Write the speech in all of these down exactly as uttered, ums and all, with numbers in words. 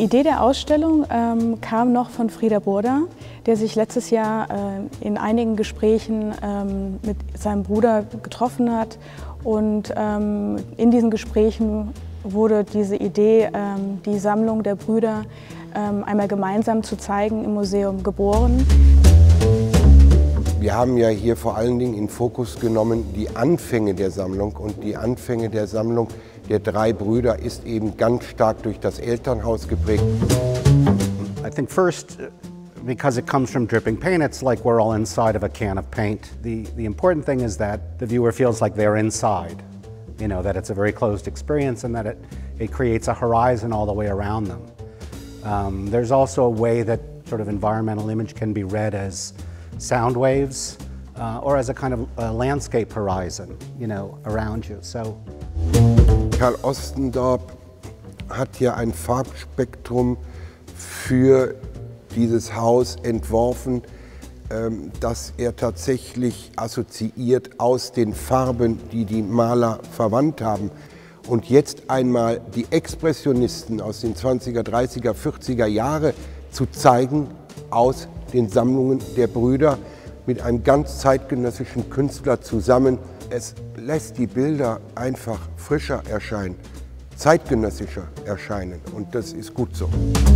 Idee der Ausstellung ähm, kam noch von Frieder Burda, der sich letztes Jahr äh, in einigen Gesprächen ähm, mit seinem Bruder getroffen hat. Und ähm, in diesen Gesprächen wurde diese Idee, ähm, die Sammlung der Brüder ähm, einmal gemeinsam zu zeigen im Museum, geboren. Wir haben ja hier vor allen Dingen in Fokus genommen die Anfänge der Sammlung, und die Anfänge der Sammlung der drei Brüder ist eben ganz stark durch das Elternhaus geprägt. I think first, because it comes from dripping paint, it's like we're all inside of a can of paint. The, the important thing is that the viewer feels like they're inside, you know, that it's a very closed experience and that it, it creates a horizon all the way around them. Um, there's also a way that sort of environmental image can be read as sound waves uh, or as a kind of a landscape horizon, you know, around you. So. Karl Ostendorp hat ja ein Farbspektrum für dieses Haus entworfen, ähm, das er tatsächlich assoziiert aus den Farben, die die Maler verwandt haben. Und jetzt einmal die Expressionisten aus den zwanziger, dreißiger, vierziger Jahre zu zeigen aus den Sammlungen der Brüder mit einem ganz zeitgenössischen Künstler zusammen. Es lässt die Bilder einfach frischer erscheinen, zeitgenössischer erscheinen, und das ist gut so.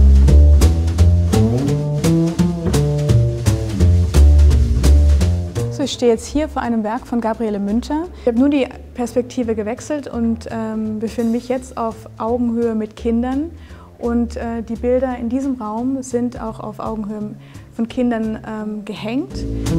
So, ich stehe jetzt hier vor einem Werk von Gabriele Münter. Ich habe nun die Perspektive gewechselt und ähm, befinde mich jetzt auf Augenhöhe mit Kindern. Und äh, die Bilder in diesem Raum sind auch auf Augenhöhe von Kindern ähm, gehängt.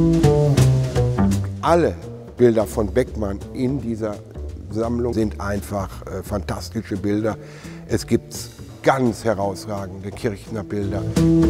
Alle Bilder von Beckmann in dieser Sammlung sind einfach äh, fantastische Bilder. Es gibt ganz herausragende Kirchner Bilder.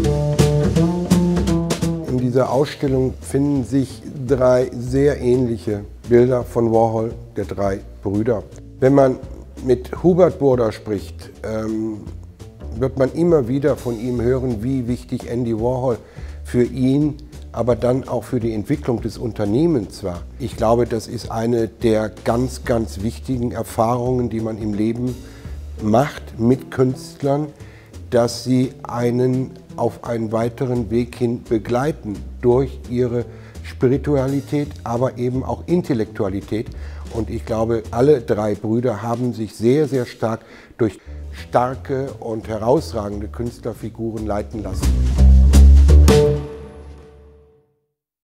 In dieser Ausstellung finden sich drei sehr ähnliche Bilder von Warhol, der drei Brüder. Wenn man mit Hubert Burda spricht, ähm, wird man immer wieder von ihm hören, wie wichtig Andy Warhol für ihn, aber dann auch für die Entwicklung des Unternehmens war. Ich glaube, das ist eine der ganz, ganz wichtigen Erfahrungen, die man im Leben macht mit Künstlern, dass sie einen auf einen weiteren Weg hin begleiten durch ihre Spiritualität, aber eben auch Intellektualität. Und ich glaube, alle drei Brüder haben sich sehr, sehr stark durch starke und herausragende Künstlerfiguren leiten lassen.